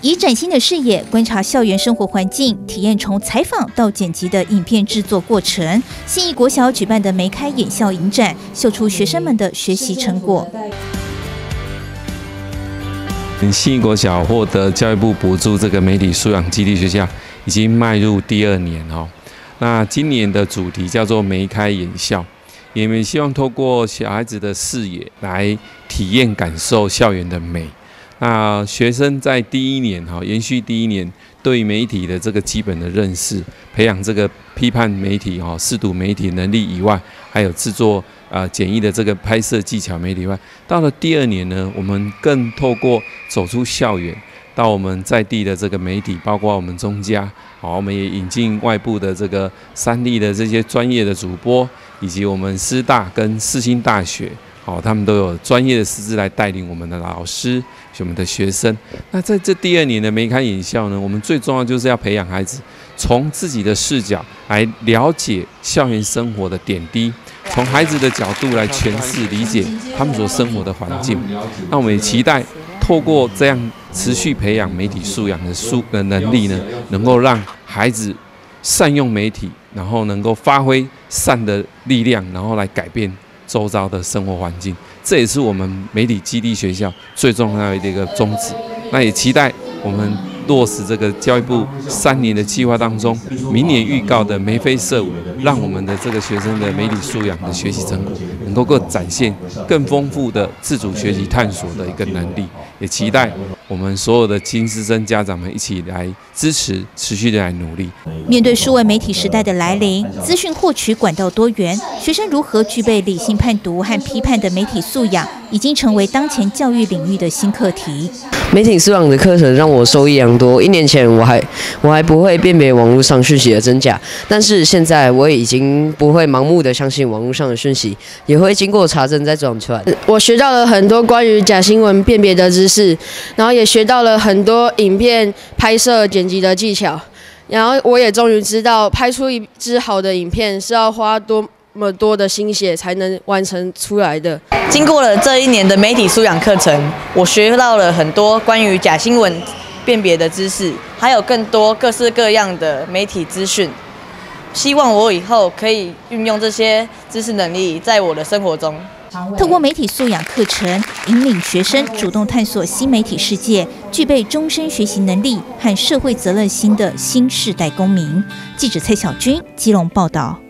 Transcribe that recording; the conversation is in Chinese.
以崭新的视野观察校园生活环境，体验从采访到剪辑的影片制作过程。信义国小举办的梅开眼笑影展，秀出学生们的学习成果。 信义国小获得教育部补助这个媒体素养基地学校，已经迈入第2年哦。那今年的主题叫做梅开眼笑，也们希望透过小孩子的视野来体验感受校园的美。那学生在第1年延续第1年对媒体的这个基本的认识，培养这个批判媒体识读媒体能力以外，还有制作简易的这个拍摄技巧媒体以外，到了第2年呢，我们更透过走出校园，到我们在地的这个媒体，包括我们中嘉，我们也引进外部的这个3立的这些专业的主播，以及我们师大跟世新大学。他们都有专业的师资来带领我们的老师、我们的学生。那在这第2年的梅开眼笑呢，我们最重要就是要培养孩子从自己的视角来了解校园生活的点滴，从孩子的角度来诠释、理解他们所生活的环境。那我们也期待透过这样持续培养媒体素养的能力呢，能够让孩子善用媒体，然后能够发挥善的力量，然后来改变周遭的生活环境，这也是我们媒体基地学校最重要的一个宗旨。那也期待我们落实这个教育部3年的计划当中，明年预告的眉飞色舞，让我们的这个学生的媒体素养的学习成果，能够展现更丰富的自主学习探索的一个能力。也期待我们所有的亲师生家长们一起来支持，持续的来努力。 面对数位媒体时代的来临，资讯获取管道多元，学生如何具备理性判读和批判的媒体素养，已经成为当前教育领域的新课题。 媒体素养的课程让我受益良多。1年前我还不会辨别网络上讯息的真假，但是现在我已经不会盲目的相信网络上的讯息，也会经过查证再转传。我学到了很多关于假新闻辨别的知识，然后也学到了很多影片拍摄剪辑的技巧，然后我也终于知道拍出一支好的影片是要花多么多的心血才能完成出来的。 经过了这1年的媒体素养课程，我学到了很多关于假新闻辨别的知识，还有更多各式各样的媒体资讯。希望我以后可以运用这些知识能力在我的生活中。 透过媒体素养课程，引领学生主动探索新媒体世界，具备终身学习能力和社会责任心的新世代公民。记者蔡小军，基隆报道。